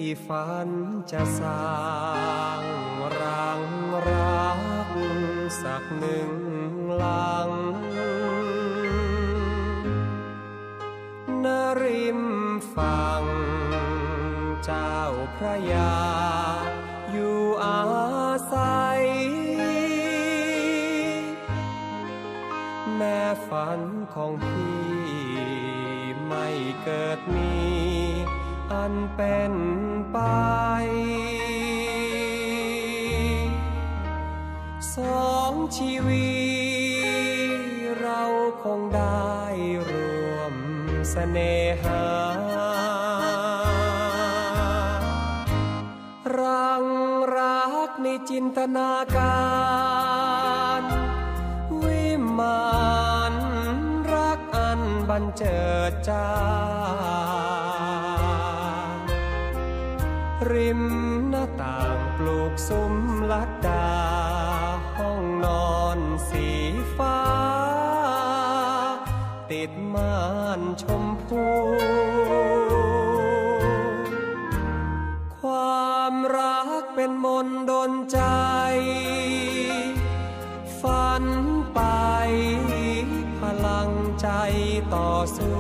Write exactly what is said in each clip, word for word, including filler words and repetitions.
ฝันจะสร้างรังรักสักหนึ่งหลังณริมฝั่งเจ้าพระยาอยู่อาศัยแม้ฝันของพี่ไม่เกิดมีอันเป็นไปสองชีวิตเราคงได้รวมเสน่หารังรักในจินตนาการวิมานรักอันบันเจิดจ้าริมหน้าต่างปลูกซุ้มลัดดาห้องนอนสีฟ้าติดม่านชมพูความรักเป็นมนต์ดลใจฝันไปพลังใจต่อสู้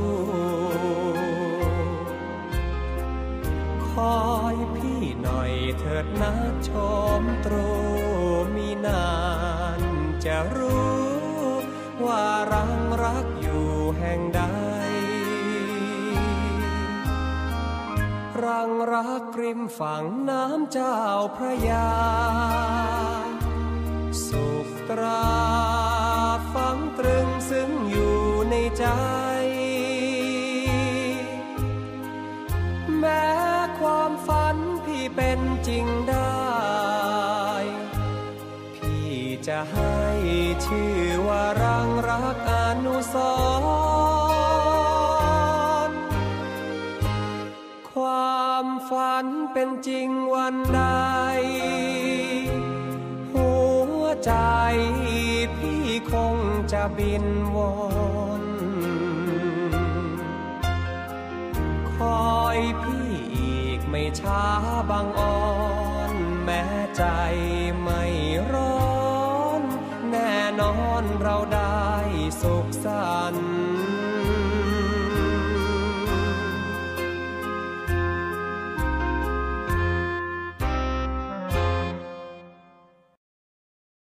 คอยพี่หน่อยเถิดนะชมตรูมีนานจะรู้ว่ารังรักอยู่แห่งใดรังรักริมฝั่งน้ำเจ้าพระยาสุขตราฝังตรึงซึ้งอยู่ในใจแม้ความฝันพี่เป็นจริงได้พี่จะให้ชื่อว่ารังรักอนุสรณ์ความฝันเป็นจริงวันใดหัวใจพี่คงจะบินวนคอยพี่อีกไม่ช้าบางอ่อนแม้ใจ